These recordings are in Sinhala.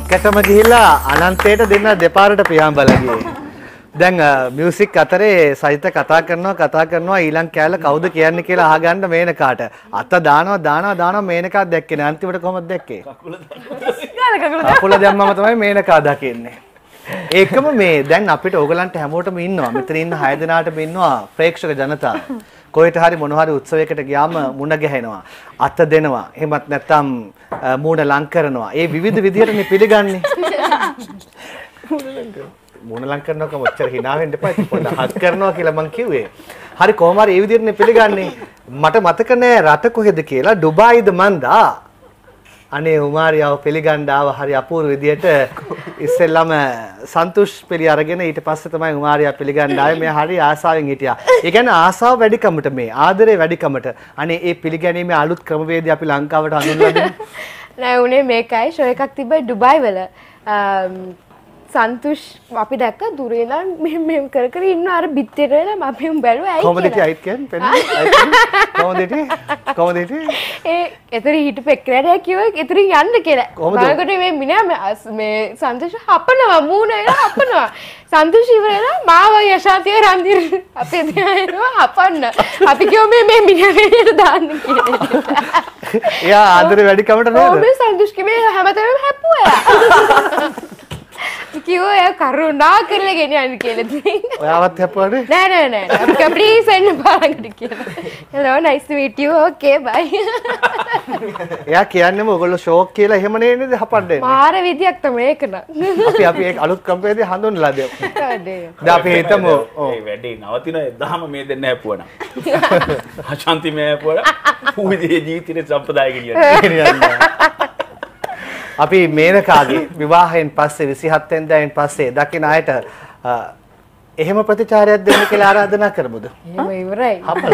දෙකටම ගිහිල්ලා අනන්තයට දෙන්න දෙපාරට පියාඹලා ගියේ. දැන් මියුසික් අතරේ සහිත කතා කරනවා ඊළඟ කෑල්ල කවුද කියන්නේ කියලා අහගන්න මේනකාට. අත දානවා මේනකා දැක්කේ නෑ. අන්තිමට කොහොමද දැක්කේ? කකුල දැම්මම තමයි මේනකා දකින්නේ. ඒකම මේ දැන් අපිට ඕගලන්ට හැමෝටම ඉන්නවා. මෙතන ඉන්න 6 දෙනාටම ඉන්නවා ප්‍රේක්ෂක ජනතාව. කොහෙට හරි මොන හරි උත්සවයකට ගියාම මුණ ගැහෙනවා. අත දෙනවා. එහෙමත් නැත්නම් මූණ ලං කරනවා. ඒ විවිධ විදියටනේ පිළිගන්නේ. මූණ ලං කරනකො මොච්චර hina වෙන්න එපා. පොඩ්ඩක් හත් කරනවා කියලා මං කිව්වේ. හරි කොහොම හරි ඒ විදියටනේ පිළිගන්නේ. මට මතක නෑ රට කොහෙද කියලා. ඩුබායිද මන්දා. අනේ උමාරියාව පිළිගන්න ආව හරි අපූර්ව විදියට ඉස්සෙල්ලාම සන්තුෂ් පිළි අරගෙන ඊට පස්සේ තමයි උමාරියා පිළිගන්න ආවේ. මෙයා හරි ආසාවෙන් හිටියා. ඒ කියන්නේ ආසාව වැඩිකමට මේ ආදරේ වැඩිකමට අනේ ඒ පිළිගැනීමේ අලුත් ක්‍රමවේදය අපි ලංකාවට හඳුන්වලා දෙන්න. නෑ උනේ මේකයි ෂෝ එකක් තිබ්බයි ඩුබායි වල. සන්තුෂ් අපි දැක්ක දුරේ ඉඳන් මෙහෙම කර කර ඉන්න අර බිත්තේට වෙලා අපි බැලුවා ඇයි කොහොමද ඉති අයිත් කියන්නේ පෙන්නේ කොහොමද ඉති ඒ එතන හිටපු එක්කනට කිව්වා එතනින් යන්න කියලා බලකට මේ මිනිහා මේ සන්තුෂ් හපනවා මූණ එලා හපනවා සන්තුෂ් ඉවරලා මාව යශාතිය රන්දිර අපේ දෙයනවා හපන්න අපි කිව්වා මේ මිනිහා වෙලට දාන්න කියලා එයා ආදරේ වැඩි කමට නේද ඔව් මේ සන්තුෂ් කිව්වේ හැමතැනම හැප්පුවා කිව්වා එයා කරුණා කරලා ගෙනියන්න කියලා ඉතින් ඔයාවත් හැප්පුවානේ නෑ අපි ප්ලීස් එන්න බලන්න කියලා hello nice to meet you okay bye එයා කියන්නේම ඔයගොල්ලෝ ෂෝක් කියලා එහෙම නේද හපන්නේ මාර විදියක් තමයි ඒක න අපි ඒක අලුත් කම්පැනි හඳුන්වලා දෙමු දැන් අපි හිතමු ඒ වැඩේ නවතින එදාම මේ දෙන්න හැප්පුවා නම් අශාන්ති මේ හැප්පුවා පුවිදේ ජීවිතේ සම්ප්‍රදාය කියන්නේ අපි මේනකාගේ විවාහයෙන් පස්සේ 27 වෙනිදායින් පස්සේ දකින්න අයට එහෙම ප්‍රතිචාරයක් දෙන්න කියලා ආරාධනා කරමුද? එහෙම ඉවරයි.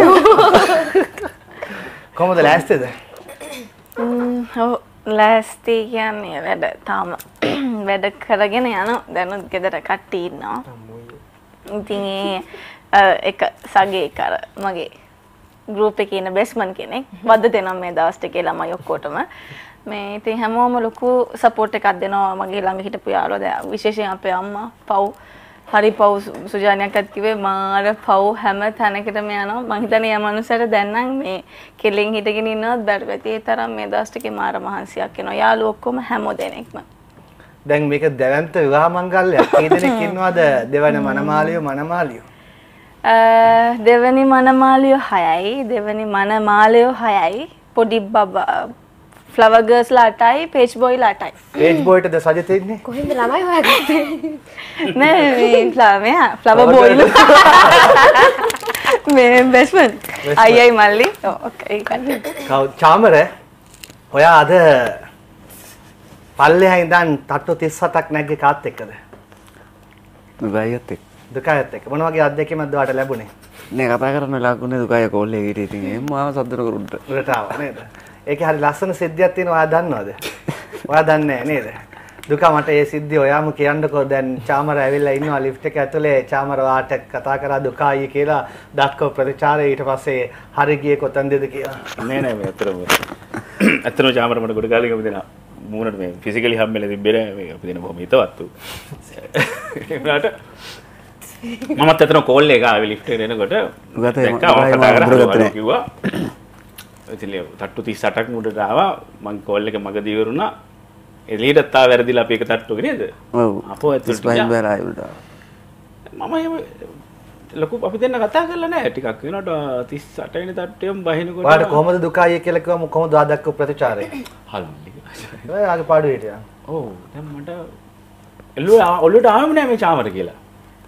කොහොමද ලෑස්තිද? ඔව් ලෑස්ති කියන්නේ වැඩ තාම වැඩ කරගෙන යන දැනුත් ගෙදර කට්ටිය ඉන්නවා. ඉතින් ඒක සගේ කර මගේ ගෲප් එකේ ඉන්න බෙස්මන් කෙනෙක් වද්ද දෙනවා මේ දවස් ටිකේ ළමයි ඔක්කොටම. මේ ඉතින් හැමෝම ලොකු සපෝට් එකක් දෙනවා මගේ ළඟ හිටපු යාළුවා දැන් විශේෂයෙන් අපේ අම්මා පව් හරි පව් සුජානියක්වත් කිව්වේ මාර පව් හැම තැනකටම යනවා මං හිතන්නේ යා මනුස්සයට දැන් නම් මේ කෙලින් හිටගෙන ඉන්නවත් බැරිවෙති ඒ තරම් මේ දවස් ටිකේ මාර මහන්සියක් වෙනවා යාළුවෝ ඔක්කොම හැමෝ දෙනෙක්ම දැන් මේක දැවැන්ත විවාහ මංගල්‍යයක් කී දෙනෙක් ඉන්නවද දෙවන මනමාලියෝ දෙවනි මනමාලියෝ 6යි දෙවනි මනමාලියෝ 6යි පොඩි බබා ෆ්ලවර් ගර්ල්ස් ලා 8යි පේජ් බොයි ලා 8යි පේජ් බොයිටද සජිත ඉන්නේ කොහෙන්ද ළමයි හොයාගත්තේ නෑ මේ ෆ්ලවර් බොයි මේ බෙස්මන් අයියි මල්ලි ඕකේ කව් චාමර ඔයා අද පල්ලෙහා ඉඳන් තට්ටු 37ක් නැග්ගේ කාත් එක්කද දුකයිත් එක්ක දුකයිත් එක්ක මොන වගේ අත්දැකීමක්ද ඔයාලට ලැබුණේ නේ කතා කරන්න වෙලාවකුනේ දුකයි කෝල් එකේ හිටියේ ඉතින් එහෙම ආව සද්දර කරුන්ට උඩට ආවා නේද ඒකේ හරි ලස්සන සිද්ධියක් තියෙනවා ඔයා දන්නවද? ඔයා දන්නේ නැහැ නේද? දුක මට ඒ සිද්ධිය ඔයාම කියන්නකෝ දැන් චාමර ඇවිල්ලා ඉන්නවා ලිෆ්ට් එක ඇතුලේ චාමර වාට කතා කරා දුකයි කියලා දක්ව ප්‍රතිචාරය ඊට පස්සේ හරි ගියේ කොතනද කියලා. නෑ මේ අතරම චාමර මට ගොඩ කාලෙක අපි දෙන මූණට මේ ෆිසිකලි හම්බෙලා තිබ්බේ මේ අපි දෙන බොහොම හිතවත් තු. ඒකට මමත් අතන කෝල් එක ආවේ ලිෆ්ට් එකට එනකොට කිව්වා ඉතින් තට්ටු 38ක් මුඩට ආවා මං කෝල් එක මගදී ඉවරුණා එළියටත් ආව වැරදිලා අපි එක තට්ටුවක නේද ඔව් අපෝ ඇතුළට ස්පයින් බෑලා ආවිද මම එහෙම ලොකු අපි දෙන්න කතා කරලා නැහැ ටිකක් වෙනකොට 38 වෙනි තට්ටුවෙම බහිනකොට ඔයාලට කොහොමද දුකයි කියලා කිව්වම කොහොමද ඔයා දක්ව ප්‍රතිචාරය හල්ලි ඔයාගේ පාඩුවේ හිටියා ඔව් දැන් මට ඔළුවට ආවම නෑ මේ චාමර කියලා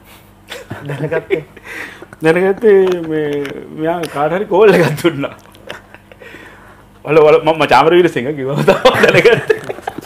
දැනගත්තේ මේ මෙයා කාට හරි කෝල් එකක් දුන්නා වල මම චාමර වීරසිංහ කිව්වා තමයි දැනගත්තේ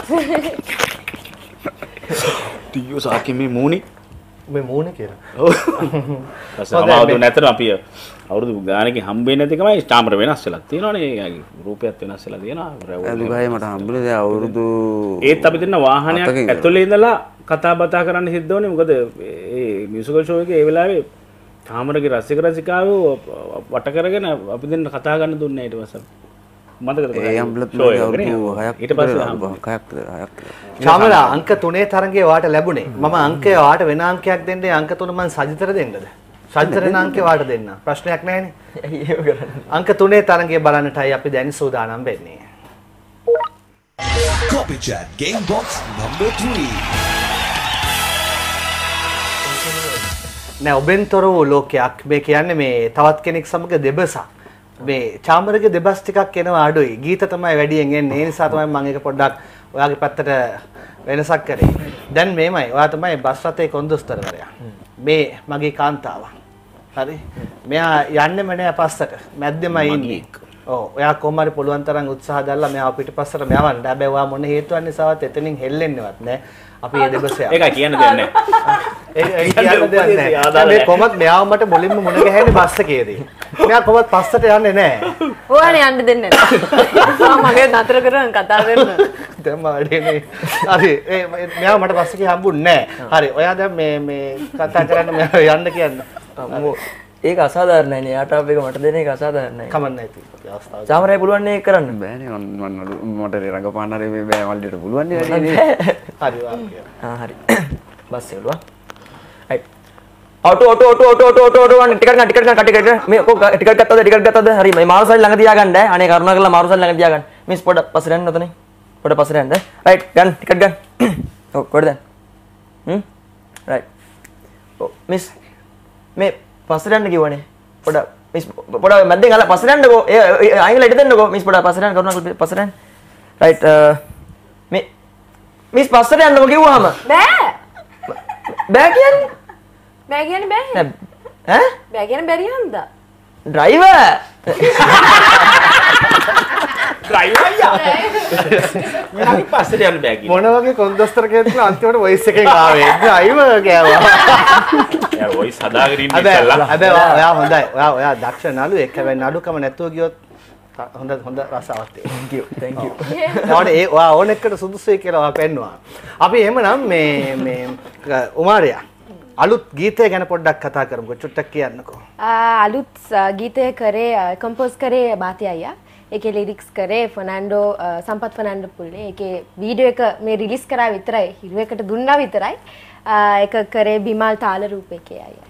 ටියෝ සාකි මේ මූණේ කියලා ඔව් අසමාවදු නැතර අපි අවුරුදු ගානකින් හම්බෙන්නේ නැති කමයි චාමර වෙනස් වෙලා තියෙනවනේ යාගේ රූපයත් වෙනස් වෙලා තියෙනවා දුකයි මට හම්බුනේ දැන් අවුරුදු ඒත් අපි දෙන්න වාහනයක් ඇතුලේ ඉඳලා කතා බතා කරන්න සිද්ධ වුණේ මොකද ඒ මියුසිකල් ෂෝ එකේ ඒ වෙලාවේ චාමරගේ රසික රසිකාවෝ වට කරගෙන අපි දෙන්න කතා ගන්න දුන්නේ ඊට පස්සේ මතකද ඒ අම්බලත් show එක අවුරුදු නේ? 6ක් ඊට පස්සේ හම්බුණා. 6ක් චාමලා අංක 3 තරංගේ වාට ලැබුණේ. මම අංකය වාට වෙන අංකයක් දෙන්නේ අංක 3 මම සජිතර දෙන්නද? සජිතරන අංකේ වාට දෙන්න. ප්‍රශ්නයක් නැහැනේ. ඇයි ඒක කරන්නේ? අංක 3 තරංගේ බලන්නටයි අපි දැන් සූදානම් වෙන්නේ. Copy Chat Game Box number 3. නෑ ඔබෙන් තොර වූ ලෝකයක් මේ කියන්නේ මේ තවත් කෙනෙක් සමග දෙබසක්. මේ චාමරගේ දෙබස් ටිකක් එනවා අඩුයි. ගීත තමයි වැඩියෙන් එන්නේ. ඒ නිසා තමයි මම ඒක පොඩ්ඩක් ඔයාගේ පැත්තට වෙනසක් කරේ. දැන් මේමයි. ඔයා තමයි බස් රථයේ කොන්දොස්තරවරයා. මේ මගේ කාන්තාව. හරි. මෙයා යන්නෙම නෑ පස්සට. මැද්දෙමයි ඉන්නේ. ඔව්. ඔයා කොහොම හරි පුළුවන් තරම් උත්සාහ දැල්ලා මෙයාව පිටිපස්සට මෙවන්න. හැබැයි ඔයා මොන හේතුවක් නිසාවත් එතනින් හෙල්ලෙන්නේවත් නෑ. අපි මේ දෙබසයා. ඒකයි කියන්න දෙන්නේ නැහැ. ඒක කියන්න දෙයක් නෑ. මේ කොහොමද මෙයාව මට මුලින්ම මුණ ගැහෙන්නේ බස් එකේදී. මෙයා කොහොමද පස්සට යන්නේ නෑ. ඔයානේ යන්න දෙන්නේ නැහැ. මගේ නතර කරන් කතා කරන්න. දැන් මාඩේනේ. හරි. මෙයාව මට බස් එකේ හම්බුන්නේ නෑ. හරි. ඔයා දැන් මේ කතා කරන්න මෙයාව යන්න කියන්න. අම්මෝ ඒක අසාධාරණයි නේ. යාට අප එක මට දෙන එක අසාධාරණයි. කමන්නේ නැති. අවස්ථාව. චාමරයි පුළුවන් නේ ඒක කරන්න. බෑනේ මට රඟපාන්න හරි මේ බෑ මල්ලියට පුළුවන් නේ වැඩි නේ. හරි වා. හරි. බස් එළුවා. right. ඔටෝ ටිකට් ගන්න මේ ටිකට් ගත්තද හරි මේ මාරුසල් ළඟ තියාගන්න අනේ කරුණාකරලා මාරුසල් ළඟ තියාගන්න මිස් පොඩ පස්සට යන්න ඔතනේ පොඩ පස්සට යන්න right ගන්න ටිකට් ගන්න ඔව් කොහෙද දැන් right ඔව් මිස් මේ පස්සට යන්න කිව්වනේ පොඩ මිස් පොඩ මැද්දෙන් අල්ල පස්සට යන්නකෝ ඒ අයින්ලා ඉඩ දෙන්නකෝ මිස් පොඩ පස්සට යන්න කරුණාකරලා පස්සට යන්න right මේ මිස් පස්සට යන්නකෝ කිව්වහම බෑ බෑ කියන්නේ බෑ කියන්නේ බෑ ඈ බෑ කියන්නේ බැරි හන්දා ඩ්‍රයිවර් ඩ්‍රයිවර් අයියා මම පස්සට යන්න බෑ කිව්වා. මොන වගේ කොන්දොස්තර කෙනෙක්ද අන්තිමට වොයිස් එකෙන් ආවේ. ඩ්‍රයිවර් ගෑවා. යා වොයිස් හදාගෙන ඉන්න ඉස්සෙල්ලා. හැබැයි ඔයා හොඳයි. ඔයා දක්ෂ නළුවෙක්. හැබැයි නළුකම නැතුව ගියොත් හොඳ රසාවක් තියෙනවා. thank you ඒ ඔයා ඕන එකට සුදුසුයි කියලා ඔයා පෙන්නවා. අපි එහෙමනම් මේ උමාරියා අලුත් ගීතය ගැන පොඩ්ඩක් කතා කරමුකෝ. චුට්ටක් කියන්නකෝ. අලුත් ගීතය කරේ කම්පෝස් කරේ බාති අයියා. ඒකේ ලිරික්ස් කරේ ෆර්නැන්ඩෝ සම්පත් ෆර්නැන්ඩෝ පුල්නේ. ඒකේ වීඩියෝ එක මේ රිලීස් කරා විතරයි. හිරු එකට දුන්නා විතරයි. ඒක කරේ බිමල් තාල රූපේකේ අයියා.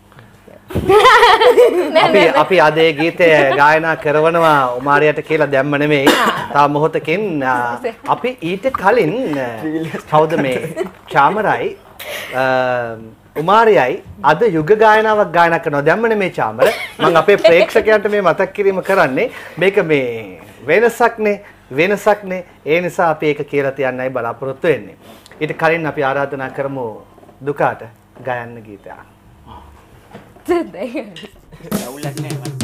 අපි අද ඒ ගීතය ගායනා කරනවා උමාරියට කියලා දැම්ම නෙමෙයි. තා මොහොතකින් අපි ඊට කලින් කවුද මේ චාමරයි උමාරියයි අද යුග ගායනාවක් ගායනා කරනවා. දැම්ම නෙමෙයි චාමර. මම අපේ ප්‍රේක්ෂකයන්ට මේ මතක් කිරීම කරන්නේ මේක මේ වෙනසක්නේ. ඒ නිසා අපි ඒක කියලා තියන්නයි බලාපොරොත්තු වෙන්නේ. ඊට කලින් අපි ආරාධනා කරමු දුකාට ගයන්න ගීතයක්. අවුලක් නෑ මට.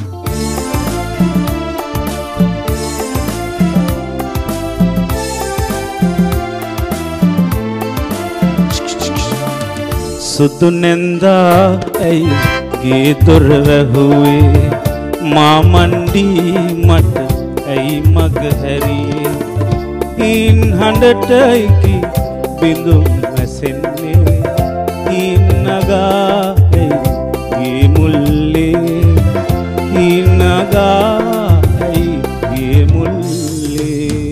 සුදු නෙන්දා ඇයි ගේ දොර වැහුවේ මා මණ්ඩී මට ඇයි මග හැරියේ හින් හඬටයි බිඳුම් වැසෙන්නේ හින් නගා ඇයි ගේ මුල්ලේ හින් නගා ඇයි ගේ මුල්ලේ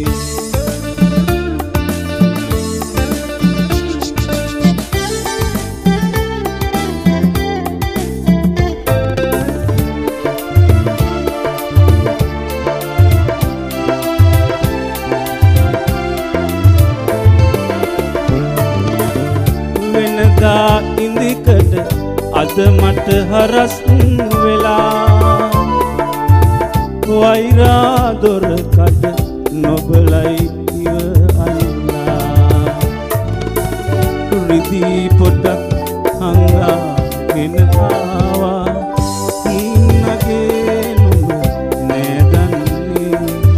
ඉන්දිකට අද මට හරස් වෙලා වෛරා දොර කඩ නොබලයි ඉව අල්ලා රිදී පොඩක් හංගාගෙන ආවා ඉන්නගේ නුඹ නෑදන්නේ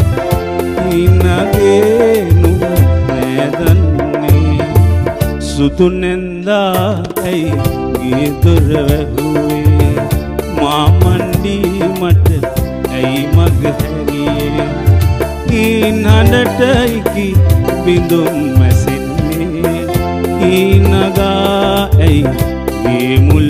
ඉන්නගේ නුඹ නෑදන්නේ සුදු නෙන්දා ඇයි ගේ දොර වැහුවේ මා මණ්ඩී මට ඇයි මග හැරියේ හින් හඬටයි බිඳුම් මැසෙන්නේ හින් නගා ඇයි ගේ මුල්